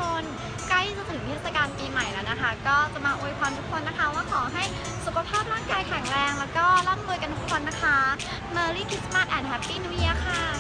คนใกล้จะถึงเทศกาลปีใหม่แล้วนะคะก็จะมาอวยพรทุกคนนะคะว่าขอให้สุขภาพร่างกายแข็งแรงแล้วก็ร่ำรวยกันทุกคนนะคะ Merry Christmas and Happy New Year ค่ะ